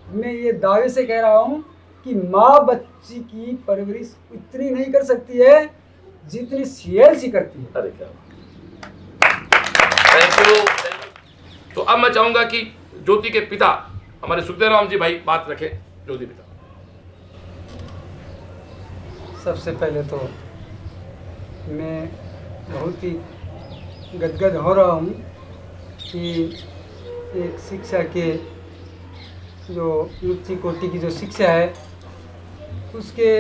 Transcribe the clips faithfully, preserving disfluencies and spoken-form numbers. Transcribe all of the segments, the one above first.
मैं ये दावे से कह रहा हूँ कि माँ बच्ची की परवरिश इतनी नहीं कर सकती है जितनी सीएलसी करती है। अरे क्या, थैंक यू। तो अब मैं चाहूंगा कि ज्योति के पिता हमारे सुखदेव राम जी भाई बात रखें। ज्योति पिता। सबसे पहले तो मैं बहुत ही गदगद हो रहा हूँ कि एक शिक्षा के जो उच्च कोटि की जो शिक्षा है उसके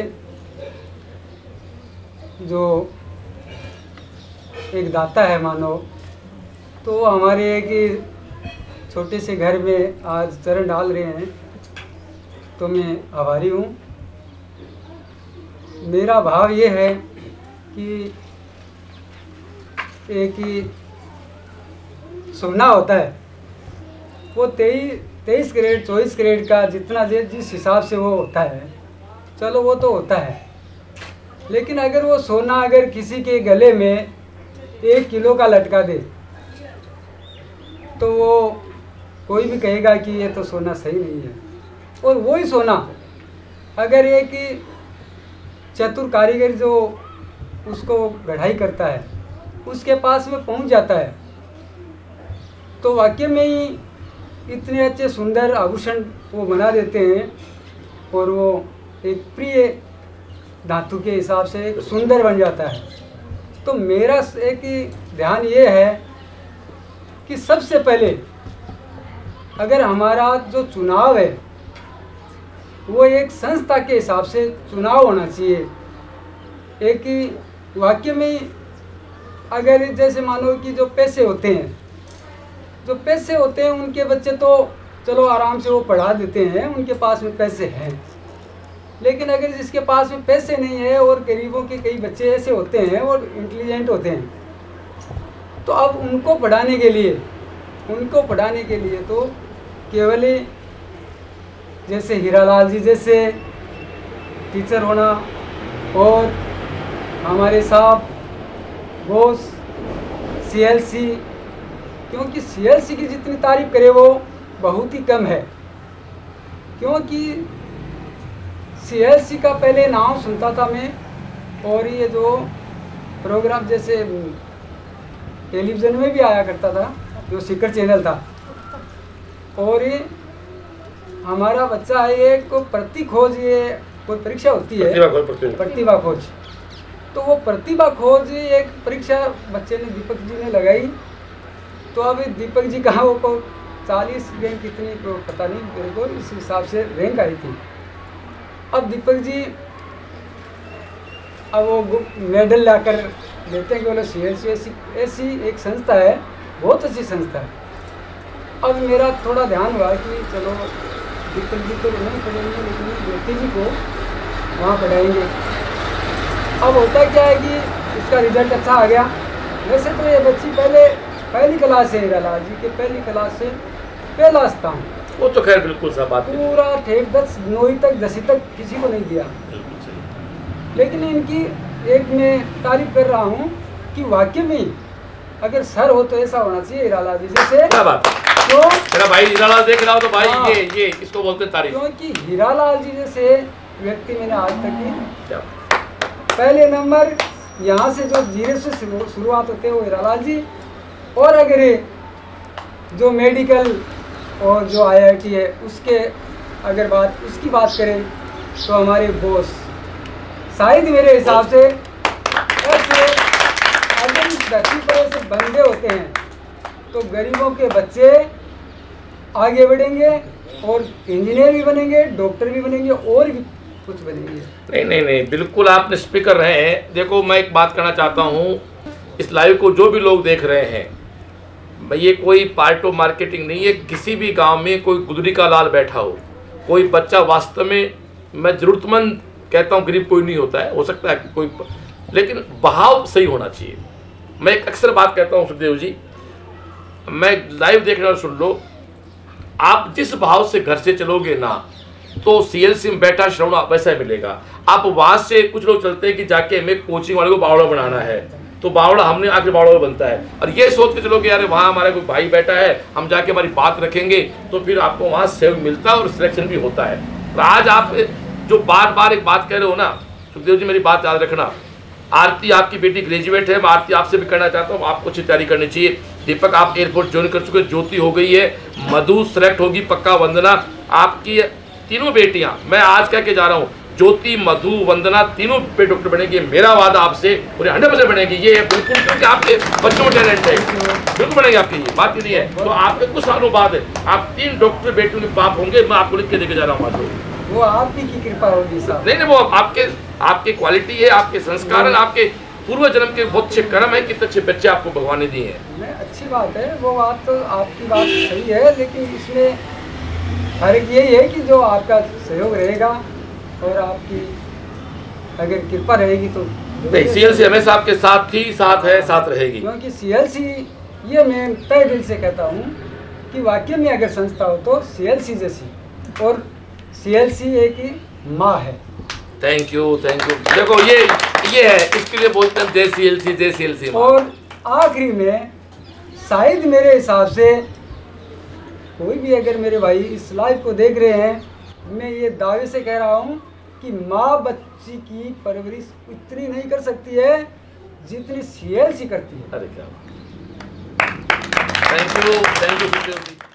जो एक दाता है मानो, तो हमारे एक छोटे से घर में आज चरण डाल रहे हैं, तो मैं आभारी हूँ। मेरा भाव ये है कि एक ही सुनना होता है, वो तेईस तेईस ग्रेड चौबीस ग्रेड का जितना जिस हिसाब से वो होता है, चलो वो तो होता है, लेकिन अगर वो सोना अगर किसी के गले में एक किलो का लटका दे तो वो कोई भी कहेगा कि ये तो सोना सही नहीं है। और वही सोना अगर एक चतुर कारीगर जो उसको गढ़ाई करता है उसके पास में पहुंच जाता है, तो वाकई में ही इतने अच्छे सुंदर आभूषण वो बना देते हैं और वो एक प्रिय धातु के हिसाब से एक सुंदर बन जाता है। तो मेरा एक ध्यान ये है कि सबसे पहले अगर हमारा जो चुनाव है वो एक संस्था के हिसाब से चुनाव होना चाहिए। एक वाक्य में अगर जैसे मानो कि जो पैसे होते हैं जो पैसे होते हैं उनके बच्चे तो चलो आराम से वो पढ़ा देते हैं, उनके पास में पैसे हैं, लेकिन अगर जिसके पास में पैसे नहीं है और गरीबों के कई बच्चे ऐसे होते हैं और इंटेलिजेंट होते हैं, तो अब उनको पढ़ाने के लिए उनको पढ़ाने के लिए तो केवल ही जैसे हीरालाल जी जैसे टीचर होना और हमारे साहब बोस सीएलसी, क्योंकि सीएलसी की जितनी तारीफ करे वो बहुत ही कम है, क्योंकि सीएलसी का पहले नाम सुनता था मैं, और ये जो प्रोग्राम जैसे टेलीविज़न में भी आया करता था जो सीकर चैनल था, और ये हमारा बच्चा है ये को प्रति खोज ये कोई परीक्षा होती है प्रतिभा खोज, तो वो प्रतिभा खोज एक परीक्षा बच्चे ने दीपक जी ने लगाई, तो अब दीपक जी कहाँ वो को चालीस रैंक कितनी को पता नहीं मेरे को, इस हिसाब से रैंक आई थी। अब दीपक जी अब वो मेडल लाकर देते हैं कि बोले सी एल सी ऐसी ऐसी एक संस्था है, बहुत अच्छी संस्था है। अब मेरा थोड़ा ध्यान हुआ कि चलो दीपक जी तो नहीं पढ़ेंगे लेकिन ज्योति जी को वहाँ पढ़ाएंगे। अब होता क्या है कि उसका रिजल्ट अच्छा आ गया। वैसे तो ये बच्ची पहले पहली क्लास से हीरालाल जी के पहली क्लास से पहला स्थान, वो तो खैर बिल्कुल सा बात पूरा ठेठ दस नौवीं तक दसवीं तक किसी को नहीं दिया, लेकिन इनकी एक मैं तारीफ कर रहा हूँ कि वाकई में अगर सर हो तो ऐसा होना चाहिए हीरालाल जी जैसे। क्या बात, तो मेरा भाई हीरालाल देख रहा हो तो भाई हाँ, ये ये इसको बोलते हैं तारीफ, क्योंकि हीरालाल जी जैसे व्यक्ति मैंने आज तक की पहले नंबर यहाँ से जो जीरो से शुरुआत होते हैं वो हीरालाल जी, और अगर जो मेडिकल और जो आई आई टी है उसके अगर बात उसकी बात करें तो हमारे बॉस शायद मेरे हिसाब से ऐसे अगर इस धरती पर ऐसे बंदे होते हैं तो गरीबों के बच्चे आगे बढ़ेंगे और इंजीनियर भी बनेंगे, डॉक्टर भी बनेंगे और भी कुछ बनेंगे। नहीं नहीं नहीं बिल्कुल आपने स्पीकर रहे हैं। देखो मैं एक बात कहना चाहता हूँ, इस लाइव को जो भी लोग देख रहे हैं, ये कोई पार्ट ऑफ मार्केटिंग नहीं है। किसी भी गांव में कोई गुदरी का लाल बैठा हो, कोई बच्चा वास्तव में, मैं ज़रूरतमंद कहता हूँ, गरीब कोई नहीं होता है, हो सकता है कि कोई, लेकिन बहाव सही होना चाहिए। मैं एक अक्सर बात कहता हूँ सुखदेव जी, मैं लाइव देखने वाले सुन लो, आप जिस भाव से घर से चलोगे ना तो सीएलसी में बैठा श्रवण वैसा मिलेगा। आप वहाँ से कुछ लोग चलते हैं कि जाके हमें कोचिंग वाले को बावड़ा बनाना है, तो बावड़ा हमने आके बावड़ा में बनता है। और ये सोच के चलो कि यार वहाँ हमारा कोई भाई बैठा है, हम जाके हमारी बात रखेंगे, तो फिर आपको वहाँ सहयोग मिलता है और सिलेक्शन भी होता है। तो आज आप जो बार बार एक बात कह रहे हो ना सुखदेव जी, मेरी बात याद रखना, आरती आपकी बेटी ग्रेजुएट है, मैं आरती आपसे भी करना चाहता हूँ, आपको अच्छी तैयारी करनी चाहिए। दीपक आप एयरपोर्ट ज्वाइन कर चुके, ज्योति हो गई है, मधु सेलेक्ट होगी पक्का, वंदना आपकी तीनों बेटियां, मैं आज कह के जा रहा हूँ, ज्योति मधु वंदना तीनों पे डॉक्टर बनेगी, मेरा वादा आपसे, और हंड्रेड परसेंट बनेगी। ये बिल्कुल, क्योंकि आपके बच्चों में टैलेंट है, बिल्कुल बनेगी आपकी, ये बात ही नहीं है। तो आपके कुछ सालों बाद आप तीन डॉक्टर बेटियों के बाप होंगे, मैं आपको लिख के देके जा रहा हूँ आज। वो आप ही की कृपा होगी साहब। नहीं नहीं, वो आपके आपके क्वालिटी है, आपके संस्कार है, आपके पूर्व जन्म के बहुत अच्छे कर्म है, कितने अच्छे बच्चे आपको भगवान ने दिए हैं। नहीं, अच्छी बात है, वो बात तो आपकी बात सही है, लेकिन इसमें फर्क यही है कि जो आपका सहयोग रहेगा और आपकी अगर कृपा रहेगी तो नहीं, सीएलसी हमेशा आपके साथ ही साथ है, साथ रहेगी। क्योंकि सीएलसी, ये मैं तय दिल से कहता हूँ कि वाकई में अगर संस्था हो तो सीएलसी जैसी, और सीएलसी एक ही माँ है। Thank you thank you. देखो ये ये है, इसके लिए बोलते हैं जय सीएलसी जय सीएलसी। और आखिरी में शायद मेरे हिसाब से कोई भी अगर मेरे भाई इस लाइव को देख रहे हैं, मैं ये दावे से कह रहा हूँ कि माँ बच्ची की परवरिश इतनी नहीं कर सकती है जितनी सीएलसी करती है। अरे क्या, थैंक यू थैंक यू।